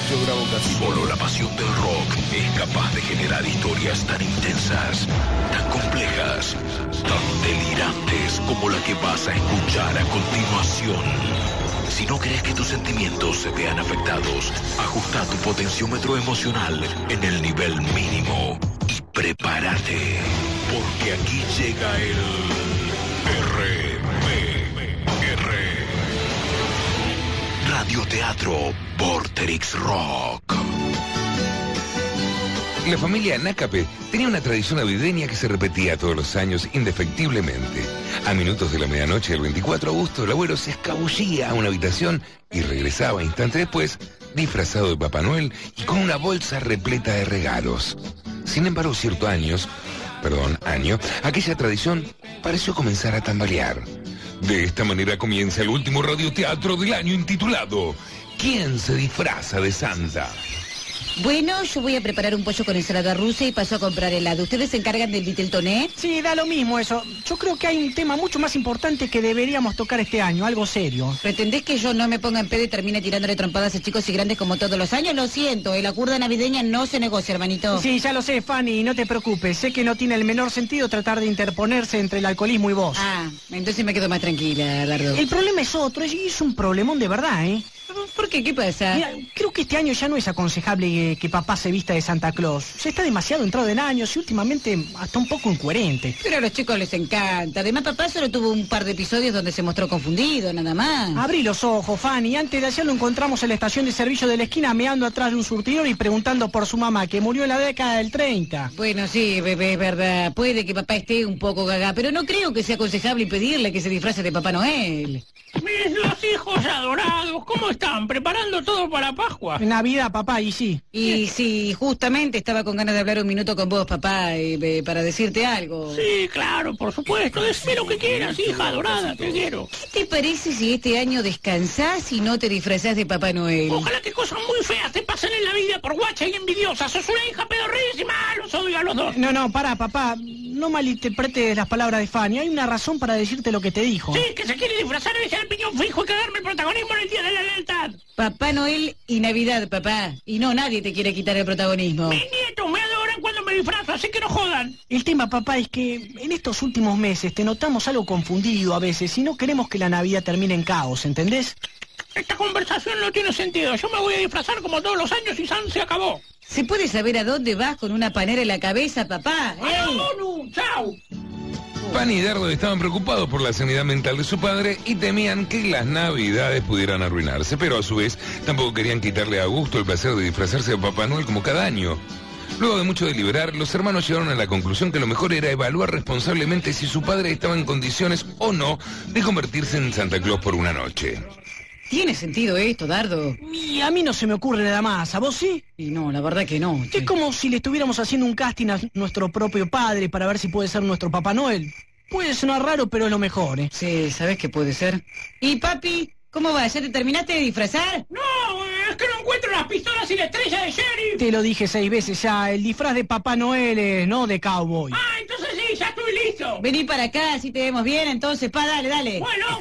grabo casi. Solo la pasión del rock es capaz de generar historias tan intensas, tan complejas, tan delirantes como la que vas a escuchar a continuación. Si no crees que tus sentimientos se vean afectados, ajusta tu potenciómetro emocional en el nivel mínimo y prepárate, porque aquí llega el Radioteatro Vorterix Rock. La familia Nácape tenía una tradición navideña que se repetía todos los años indefectiblemente. A minutos de la medianoche del 24 de agosto, el abuelo se escabullía a una habitación y regresaba instante después, disfrazado de Papá Noel y con una bolsa repleta de regalos. Sin embargo, cierto año, aquella tradición pareció comenzar a tambalear. De esta manera comienza el último radioteatro del año intitulado ¿Quién se disfraza de Santa? Bueno, yo voy a preparar un pollo con ensalada rusa y paso a comprar helado. ¿Ustedes se encargan del Viteltoné? Sí, da lo mismo eso. Yo creo que hay un tema mucho más importante que deberíamos tocar este año, algo serio. ¿Pretendés que yo no me ponga en pedo y termine tirándole trompadas a chicos y grandes como todos los años? Lo siento, la curda navideña no se negocia, hermanito. Sí, ya lo sé, Fanny, no te preocupes. Sé que no tiene el menor sentido tratar de interponerse entre el alcoholismo y vos. Ah, entonces me quedo más tranquila, Dardo. El problema es otro, es un problemón de verdad, ¿eh? ¿Por qué? ¿Qué pasa? Mira, creo que este año ya no es aconsejable que papá se vista de Santa Claus. Se está demasiado entrado en años y últimamente hasta un poco incoherente. Pero a los chicos les encanta. Además, papá solo tuvo un par de episodios donde se mostró confundido, nada más. Abrí los ojos, Fanny. Antes de ayer lo encontramos en la estación de servicio de la esquina meando atrás de un surtidor y preguntando por su mamá, que murió en la década del 30. Bueno, sí, bebé, es verdad. Puede que papá esté un poco gaga, pero no creo que sea aconsejable impedirle que se disfrace de Papá Noel. Mis dos hijos adorados, ¿cómo están? ¿Preparando todo para Pascua? Navidad, papá, y sí. Y sí, justamente estaba con ganas de hablar un minuto con vos, papá, para decirte algo. Sí, claro, por supuesto. Decime lo que quieras, hija adorada, te quiero. ¿Qué te parece si este año descansás y no te disfrazás de Papá Noel? Ojalá que cosas muy feas te pasen en la vida por guacha y envidiosa. Sos una hija pedorrísima, los odio a los dos. No, pará, papá. No malinterpretes las palabras de Fanny. Hay una razón para decirte lo que te dijo. Sí, que se quiere disfrazar de ser el piñón fijo y cagarme el protagonismo en el Día de la Lealtad. Papá Noel y Navidad, papá. Y no, nadie te quiere quitar el protagonismo. Mis nietos me adoran cuando me disfrazo, así que no jodan. El tema, papá, es que en estos últimos meses te notamos algo confundido a veces y no queremos que la Navidad termine en caos, ¿entendés? Esta conversación no tiene sentido. Yo me voy a disfrazar como todos los años y San se acabó. ¿Se puede saber a dónde vas con una panera en la cabeza, papá? ¡A la ONU! ¡Chao! Fanny y Dardo estaban preocupados por la sanidad mental de su padre y temían que las navidades pudieran arruinarse, pero a su vez tampoco querían quitarle a Augusto el placer de disfrazarse de Papá Noel como cada año. Luego de mucho deliberar, los hermanos llegaron a la conclusión que lo mejor era evaluar responsablemente si su padre estaba en condiciones o no de convertirse en Santa Claus por una noche. ¿Tiene sentido esto, Dardo? Y a mí no se me ocurre nada más, ¿a vos sí? Y no, la verdad que no. Es como si le estuviéramos haciendo un casting a nuestro propio padre para ver si puede ser nuestro Papá Noel. Puede sonar raro, pero es lo mejor, ¿eh? Sí, ¿sabés qué puede ser? ¿Y papi? ¿Cómo va? ¿Ya te terminaste de disfrazar? No, es que no encuentro las pistolas y la estrella de sheriff. Te lo dije 6 veces ya, el disfraz de Papá Noel es, no de cowboy. Ah, entonces sí, ya estoy listo. Vení para acá, si te vemos bien, entonces, dale. Bueno.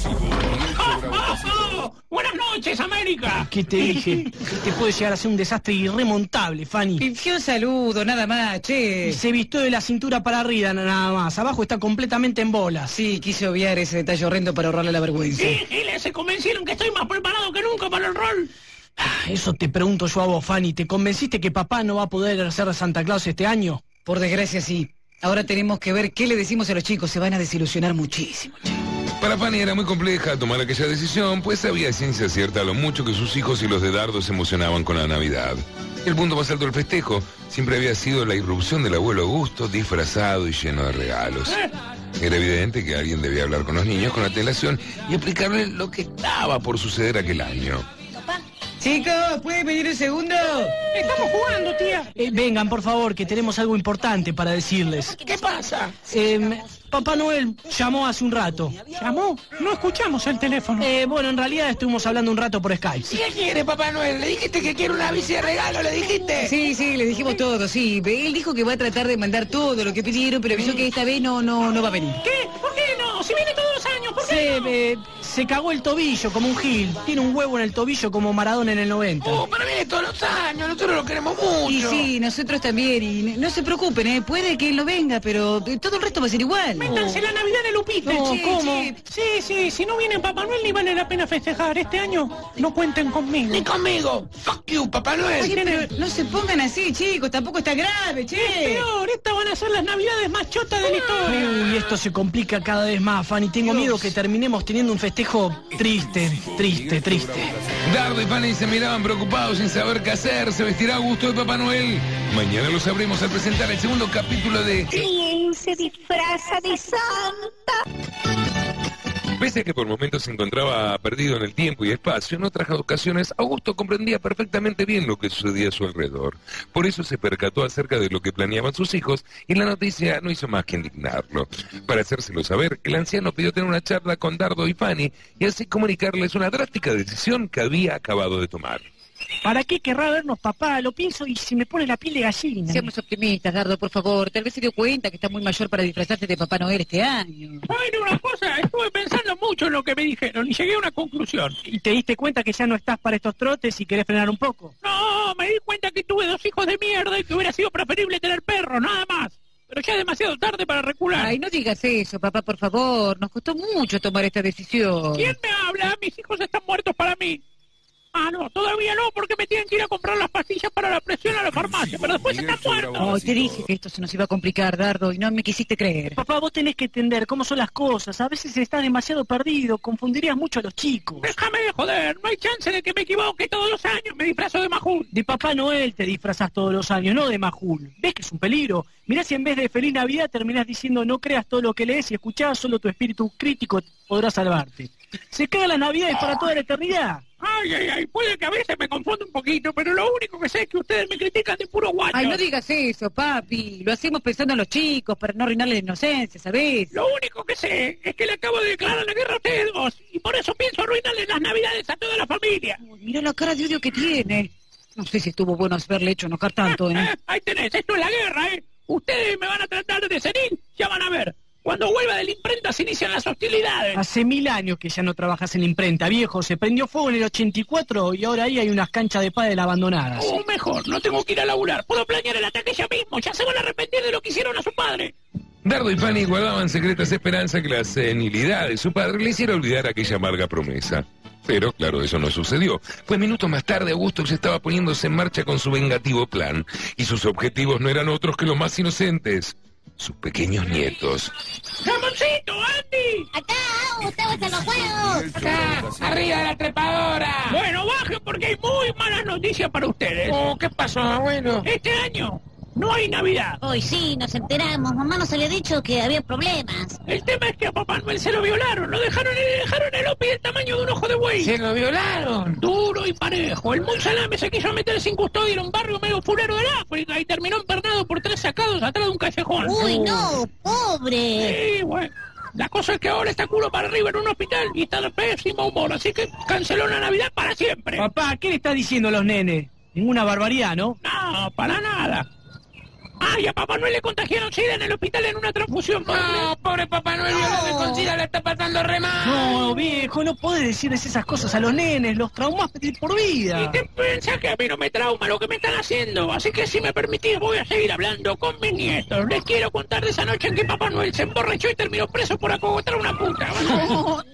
Buenas noches, América. ¿Qué te dije? Te puede llegar a ser un desastre irremontable, Fanny. Pifió saludo, nada más, che. Y se vistió de la cintura para arriba, nada más. Abajo está completamente en bolas. Sí, quise obviar ese detalle horrendo para ahorrarle la vergüenza. Sí, Giles, se convencieron que estoy más preparado que nunca para el rol. Eso te pregunto yo a vos, Fanny. ¿Te convenciste que papá no va a poder ser Santa Claus este año? Por desgracia, sí. Ahora tenemos que ver qué le decimos a los chicos. Se van a desilusionar muchísimo, che. Para Fanny era muy compleja tomar aquella decisión, pues sabía ciencia cierta lo mucho que sus hijos y los de Dardo se emocionaban con la Navidad. El punto más alto del festejo siempre había sido la irrupción del abuelo Augusto, disfrazado y lleno de regalos. Era evidente que alguien debía hablar con los niños con antelación y explicarles lo que estaba por suceder aquel año. Chicos, ¿pueden venir un segundo? Estamos jugando, tía. Vengan, por favor, que tenemos algo importante para decirles. ¿Qué pasa? Papá Noel llamó hace un rato. ¿Llamó? No escuchamos el teléfono. Bueno, en realidad estuvimos hablando un rato por Skype. ¿Qué quiere, Papá Noel? ¿Le dijiste que quiere una bici de regalo? ¿Le dijiste? Sí, le dijimos todo, sí. Él dijo que va a tratar de mandar todo lo que pidieron, pero avisó que esta vez no va a venir. ¿Qué? ¿Por qué no? Si viene todos los años, ¿por qué no? Se cagó el tobillo como un gil. Tiene un huevo en el tobillo como Maradona en el 90. Pero viene todos los años, nosotros lo queremos mucho. Y sí, nosotros también. Y no se preocupen, puede que él no venga, pero todo el resto va a ser igual. Métanse la Navidad de Lupita. No, che, ¿cómo? che. Sí, si no viene Papá Noel ni vale la pena festejar. Este año no cuenten conmigo. Ni conmigo. Fuck you, Papá Noel. Oye, pero no se pongan así, chicos, tampoco está grave, che. Peor, estas van a ser las Navidades más chotas de la historia. Uy, esto se complica cada vez más, Fanny. Tengo miedo que terminemos teniendo un festejo triste. Dardo y Fanny se miraban preocupados sin saber qué hacer. ¿Se vestirá a gusto de Papá Noel? Mañana lo sabremos al presentar el segundo capítulo de... ¿Quién se disfraza de Santa? Pese a que por momentos se encontraba perdido en el tiempo y espacio, en otras ocasiones Augusto comprendía perfectamente bien lo que sucedía a su alrededor. Por eso se percató acerca de lo que planeaban sus hijos y la noticia no hizo más que indignarlo. Para hacérselo saber, el anciano pidió tener una charla con Dardo y Fanny y así comunicarles una drástica decisión que había acabado de tomar. ¿Para qué querrá vernos papá? Lo pienso y se me pone la piel de gallina. Seamos optimistas, Dardo, por favor. Tal vez se dio cuenta que está muy mayor para disfrazarse de Papá Noel este año. Bueno, una cosa, estuve pensando mucho en lo que me dijeron y llegué a una conclusión. ¿Y te diste cuenta que ya no estás para estos trotes y querés frenar un poco? No, me di cuenta que tuve 2 hijos de mierda y que hubiera sido preferible tener perros, nada más. Pero ya es demasiado tarde para recular. Ay, no digas eso, papá, por favor. Nos costó mucho tomar esta decisión. ¿Quién me habla? Mis hijos están muertos para mí. Ah, no, todavía no, porque me tienen que ir a comprar las pastillas para la presión a la farmacia, pero después están muertos. Oh, te dije que esto se nos iba a complicar, Dardo, y no me quisiste creer. Papá, vos tenés que entender cómo son las cosas. A veces estás demasiado perdido, confundirías mucho a los chicos. Déjame de joder, no hay chance de que me equivoque todos los años, me disfrazo de Majul. De Papá Noel te disfrazás todos los años, no de Majul. ¿Ves que es un peligro? Mirá si en vez de Feliz Navidad terminás diciendo no creas todo lo que lees y escuchás, solo tu espíritu crítico podrá salvarte. Se cagan las Navidades para toda la eternidad. Ay, puede que a veces me confunda un poquito, pero lo único que sé es que ustedes me critican de puro guacho. Ay, no digas eso, papi. Lo hacemos pensando en los chicos, para no arruinarles la inocencia, ¿sabés? Lo único que sé es que le acabo de declarar la guerra a ustedes dos, y por eso pienso arruinarles las Navidades a toda la familia. Uy, mira la cara de odio que tiene. No sé si estuvo bueno haberle hecho enojar tanto, Ahí tenés, esto es la guerra, Ustedes me van a tratar de senil, ya van a ver. Cuando vuelva de la imprenta se inician las hostilidades. Hace 1000 años que ya no trabajas en la imprenta, viejo. Se prendió fuego en el 84 y ahora ahí hay unas canchas de pádel abandonadas. O mejor, no tengo que ir a laburar. Puedo planear el ataque ya mismo. Ya se van a arrepentir de lo que hicieron a su padre. Dardo y Fanny guardaban secretas esperanzas que la senilidad de su padre le hiciera olvidar aquella amarga promesa. Pero, claro, eso no sucedió. Pues minutos más tarde Augusto ya estaba poniéndose en marcha con su vengativo plan. Y sus objetivos no eran otros que los más inocentes. Sus pequeños nietos. ¡Jamoncito, Andy! ¡Acá! ¡Ustedes en los juegos! Acá, arriba de la trepadora. Bueno, bajen porque hay muy malas noticias para ustedes. Oh, ¿qué pasó, abuelo? Este año no hay Navidad. Hoy sí, nos enteramos. Mamá nos había dicho que había problemas. El tema es que a Papá Noel se lo violaron. Lo dejaron el Opi del tamaño de un ojo de buey. Se lo violaron. Duro y parejo. El muy salame se quiso meter sin custodia en un barrio medio fulero del África y terminó empernado por 3 sacados atrás de un callejón. ¡Uy, no! ¡Pobre! Sí, bueno. La cosa es que ahora está culo para arriba en un hospital y está de pésimo humor, así que canceló la Navidad para siempre. Papá, ¿qué le está diciendo a los nenes? Ninguna barbaridad, ¿no? No, para nada. Ay, a Papá Noel le contagiaron SIDA en el hospital en una transfusión. No, pobre Papá Noel, violado con SIDA, le está pasando re mal. No, viejo, no podés decirles esas cosas a los nenes, los traumás de por vida. ¿Y te pensás que a mí no me trauma lo que me están haciendo? Así que si me permitís voy a seguir hablando con mis nietos. Les quiero contar de esa noche en que Papá Noel se emborrachó y terminó preso por acogotar a una puta. ¡No!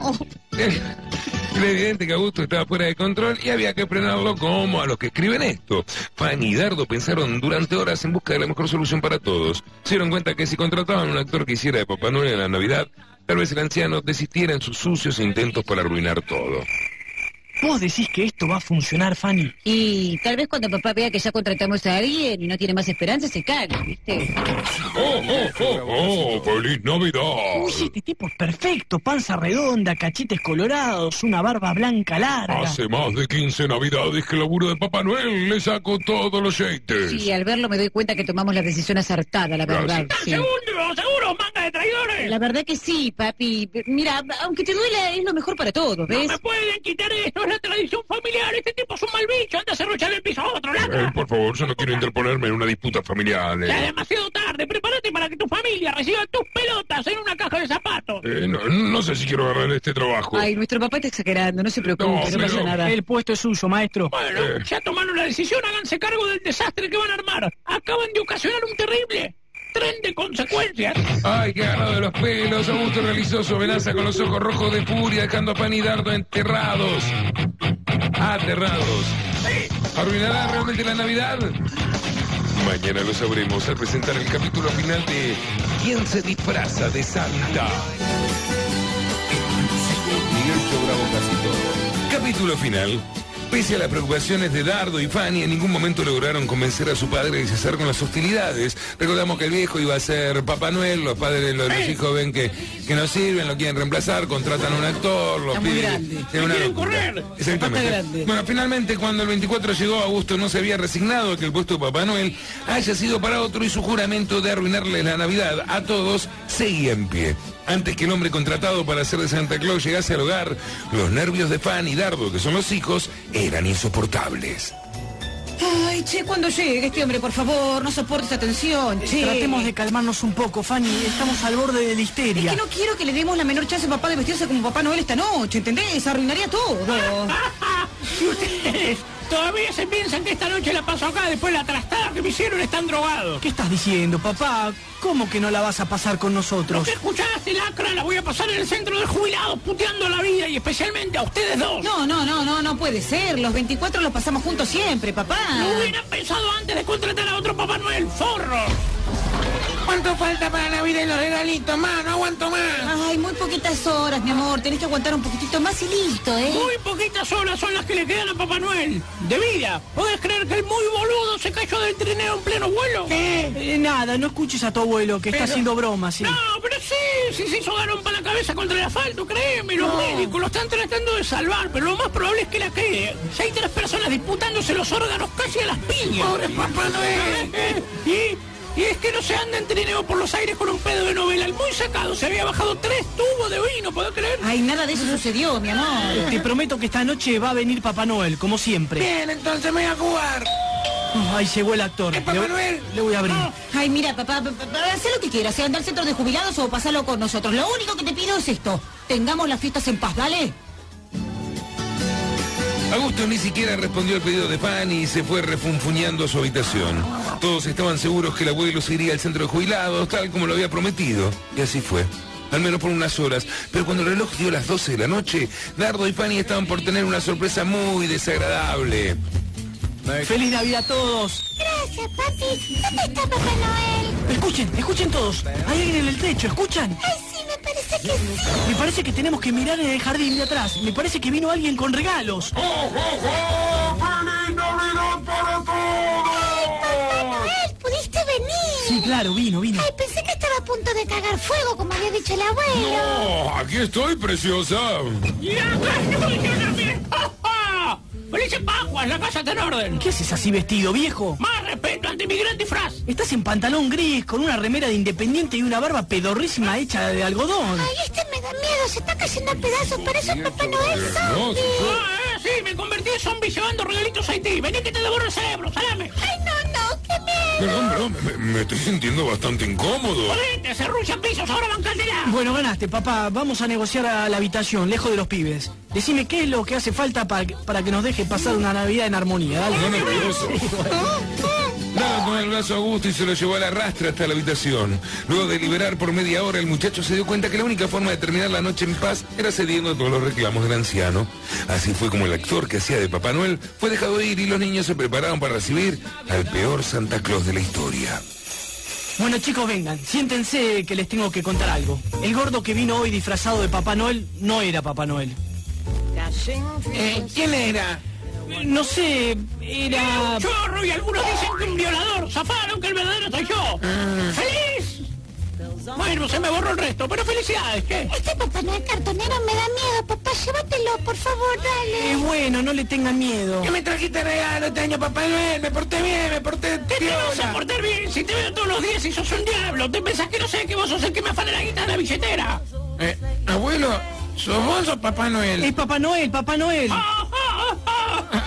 Era evidente que Augusto estaba fuera de control y había que frenarlo como a los que escriben esto. Fanny y Dardo pensaron durante horas en busca de la mejor solución para todos. Se dieron cuenta que si contrataban a un actor que hiciera de Papá Noel en la Navidad, tal vez el anciano desistiera en sus sucios intentos para arruinar todo. ¿Vos decís que esto va a funcionar, Fanny? Y tal vez cuando papá vea que ya contratamos a alguien y no tiene más esperanza, se caga, ¿viste? ¡Oh! ¡Feliz Navidad! Uy, este tipo es perfecto. Panza redonda, cachetes colorados, una barba blanca larga. Hace más de 15 Navidades que el laburo de Papá Noel le saco todos los yates. Sí, al verlo me doy cuenta que tomamos la decisión acertada, la verdad. Sí. ¡Seguro, manga de traidores! La verdad que sí, papi. Mira, aunque te duela, es lo mejor para todos, ¿ves? No me pueden quitar esto, es la tradición familiar. Este tipo es un mal bicho, anda a serruchar el piso a otro lado. Por favor, yo no quiero interponerme en una disputa familiar. Ya es demasiado tarde, prepárate prepárate para que tu familia reciba tus pelotas en una caja de zapatos. No sé si quiero agarrar este trabajo. Ay, nuestro papá está exagerando, no se preocupe, no pasa nada. El puesto es suyo, maestro. Bueno, ya tomaron la decisión, háganse cargo del desastre que van a armar. Acaban de ocasionar un terrible tren de consecuencias. Ay, qué agarrado de los pelos. Augusto realizó su amenaza con los ojos rojos de furia, dejando a Pan y Dardo enterrados. Aterrados. ¿Arruinará realmente la Navidad? Mañana lo sabremos al presentar el capítulo final de ¿Quién se disfraza de Santa? Miguel Bravo casi todo. Capítulo final. Pese a las preocupaciones de Dardo y Fanny, en ningún momento lograron convencer a su padre de cesar con las hostilidades. Recordamos que el viejo iba a ser Papá Noel, los padres, los hijos ven que no sirven, lo quieren reemplazar, contratan a un actor, los piden... quieren correr. Exactamente. Bueno, finalmente cuando el 24 llegó, Augusto no se había resignado a que el puesto de Papá Noel haya sido para otro y su juramento de arruinarles la Navidad a todos seguía en pie. Antes que el hombre contratado para ser de Santa Claus llegase al hogar, los nervios de Fanny y Dardo, que son los hijos, eran insoportables. Ay, che, cuando llegue este hombre, por favor, no soporte esta tensión, che. Tratemos de calmarnos un poco, Fanny, estamos al borde de la histeria. Es que no quiero que le demos la menor chance a papá de vestirse como Papá Noel esta noche, ¿entendés? Arruinaría todo. Si ustedes todavía se piensan que esta noche la paso acá después de la trastada que me hicieron, están drogados. ¿Qué estás diciendo, papá? ¿Cómo que no la vas a pasar con nosotros? ¿Te escuchaste, lacra? La voy a pasar en el centro de jubilados, puteando la vida y especialmente a ustedes dos. No puede ser. Los 24 los pasamos juntos siempre, papá. Lo hubieran pensado antes de contratar a otro Papá Noel, forro. ¿Cuánto falta para Navidad y los regalitos, ma? No aguanto más. Ay, muy poquitas horas, mi amor. Tenés que aguantar un poquitito más y listo, ¿eh? Muy poquitas horas son las que le quedan a Papá Noel. De vida. ¿Podés creer que el muy boludo se cayó del trineo en pleno vuelo? ¿Qué? Nada, no escuches a tu abuelo, que está haciendo bromas, sí. No, pero sí, se hizo garón para la cabeza contra el asfalto, créeme. Los médicos lo están tratando de salvar, pero lo más probable es que la quede. Si hay 3 personas disputándose los órganos casi a las piñas. ¡Pobre Papá Noel! Y es que no se anda en trineo por los aires con un pedo de novela. El muy sacado se había bajado 3 tubos de vino, ¿podés creer? Ay, nada de eso sucedió, mi amor. Te prometo que esta noche va a venir Papá Noel, como siempre. Bien, entonces me voy a jugar. Ahí llegó el actor. ¿Es Papá Noel? Le voy a abrir. Ay, mira, papá, haz lo que quieras, sea anda al centro de jubilados o pasarlo con nosotros. Lo único que te pido es esto. Tengamos las fiestas en paz, ¿vale? Augusto ni siquiera respondió al pedido de Fanny y se fue refunfuñando a su habitación. Todos estaban seguros que el abuelo se iría al centro de jubilados, tal como lo había prometido. Y así fue. Al menos por unas horas. Pero cuando el reloj dio las 12 de la noche, Dardo y Fanny estaban por tener una sorpresa muy desagradable. ¡Feliz Navidad a todos! Gracias, papi. ¿Dónde está Papá Noel? Escuchen todos. Hay alguien en el techo, ¿escuchan? Ay, sí, me parece que sí. Me parece que tenemos que mirar en el jardín de atrás. Me parece que vino alguien con regalos. ¡Oh, oh, oh! ¡Feliz Navidad para todos! Papá Noel, ¿pudiste venir? Sí, claro, vino. Ay, pensé que estaba a punto de cagar fuego, como había dicho el abuelo. ¡No! ¡Aquí estoy, preciosa! ¡Felices Pascuas! ¡La casa está en orden! ¿Qué haces así vestido, viejo? ¡Más respeto, antimigrante y fras! Estás en pantalón gris, con una remera de Independiente y una barba pedorrísima hecha de algodón. Ay, este me da miedo, se está cayendo a pedazos, parece un Papá Noel zombie. Sí, me convertí en zombie llevando regalitos a Haití. Vení que te devorro el cerebro, salame. Ay, no, qué miedo. Perdón, me estoy sintiendo bastante incómodo. Jodete, se ruchan pisos, ahora bancátela. Bueno, ganaste, papá. Vamos a negociar a la habitación, lejos de los pibes. Decime qué es lo que hace falta para que nos deje pasar una Navidad en armonía. Dale. No, nervioso. Dado con el brazo a Augusto y se lo llevó a la rastra hasta la habitación. Luego de liberar por media hora, el muchacho se dio cuenta que la única forma de terminar la noche en paz era cediendo a todos los reclamos del anciano. Así fue como el actor que hacía de Papá Noel fue dejado ir y los niños se prepararon para recibir al peor Santa Claus de la historia. Bueno, chicos, vengan. Siéntense que les tengo que contar algo. El gordo que vino hoy disfrazado de Papá Noel no era Papá Noel. ¿Quién era? No sé, era... Un chorro y algunos dicen que un violador. Zafaron que el verdadero soy yo. ¡Feliz! Bueno, se me borró el resto, pero felicidades, ¿qué? Este Papá Noel cartonero me da miedo, papá, llévatelo, por favor, dale. Bueno, no le tengan miedo. ¿Qué me trajiste regalo este año, Papá Noel? Me porté bien, me porté ¿Qué te vas a piola. portar bien si te veo todos los días y sos un diablo? ¿Te pensás que no sé que vos sos el que me afana la guita de la billetera? Abuelo, ¿sos vos o Papá Noel? Es Papá Noel, Papá Noel. ¡Ah, ah, ah, ah!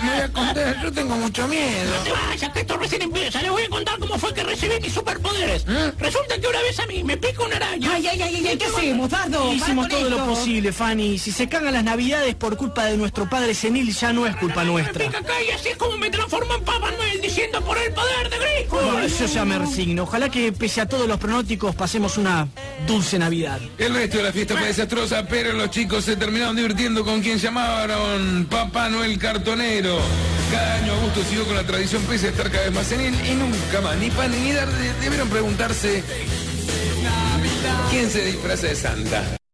Me voy a contar, yo tengo mucho miedo. No te vayas, que esto recién empieza. Les voy a contar cómo fue que recibí mis superpoderes. Resulta que una vez a mí me pica una araña. Ay, ¿qué hacemos, Dardo? Hicimos Para todo con lo esto. posible, Fanny. Si se cagan las navidades por culpa de nuestro padre senil, ya no es culpa Me nuestra. pica acá y así es como me transformo en Papá Noel diciendo por el poder de Grayskull. Yo ya me resigno. Ojalá que pese a todos los pronósticos pasemos una dulce Navidad. El resto de la fiesta fue desastrosa, pero los chicos se terminaron divirtiendo con quien llamaron Papá Noel Cartonero. Cada año Augusto siguió con la tradición pese a estar cada vez más senil y nunca más ni pan ni dar debieron preguntarse quién se disfraza de Santa.